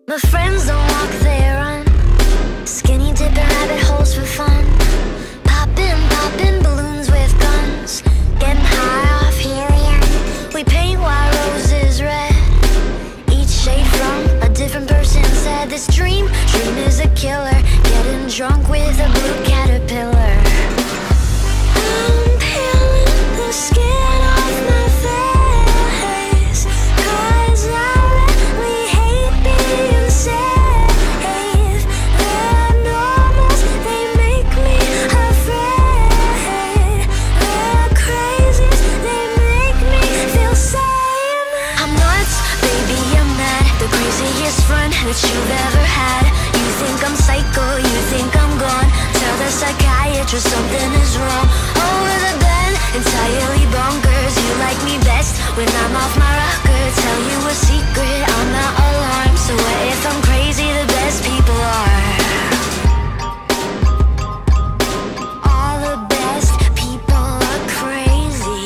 My friends don't walk, they run. Skinny dipping rabbit holes for fun. Popping balloons with guns. Getting high off helium. We paint white roses red. Each shade from a different person said this dream is a killer. Getting drunk with a blue caterpillar. I'm peeling the skin off my face, 'cause I really hate being safe. The normals, they make me afraid. The crazies, they make me feel sane. I'm nuts, baby, I'm mad. The craziest friend that you've ever had. You think I'm psycho, you think I'm gone. Tell the psychiatrist something is wrong. Over the bed, entirely bonkers. You like me best when I'm off my rocker. Tell you a secret, I'm not alarmed. So what if I'm crazy? The best people are. All the best people are crazy.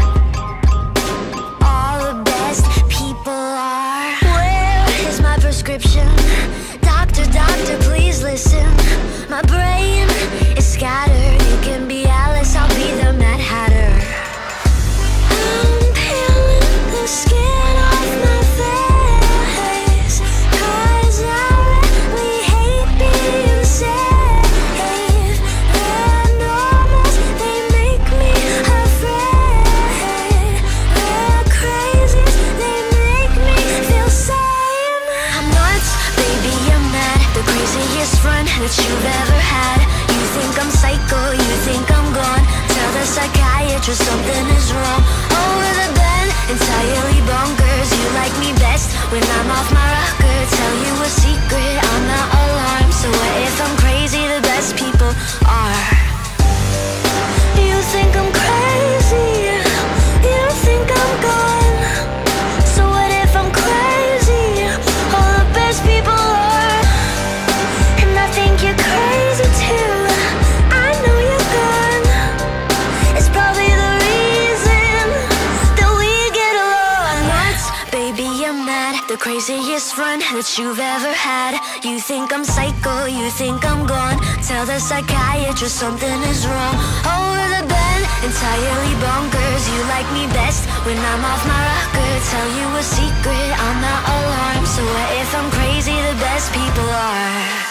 All the best people are. Where is my prescription? Doctor, please listen. My brain is scattered. You can be Alice, I'll be the Mad Hatter. I'm peeling the skin off my face, 'cause I really hate being safe. The normals, they make me afraid. The crazies, they make me feel sane. I'm nuts, baby, I'm mad. The craziest friend that you've ever had. You think I'm psycho, you think I'm gone. Tell the psychiatrist something is wrong. Over the bed, entirely bonkers. You like me best when I'm off my rocker. Tell you a secret, I'm not alarmed. So what if I'm crazy? The best people are. You think I'm crazy, you think I'm gone. So what if I'm crazy? All the best people are. And I think you're crazy too. I know you're gone. It's probably the reason that we get along. Nuts, baby, I'm mad. The craziest friend that you've ever had. You think I'm psycho, you think I'm gone. Tell the psychiatrist something is wrong. Over the bed, entirely bonkers. You like me best when I'm off my rocker. Tell you a secret, I'm not alarmed. So what if I'm crazy? The best people are.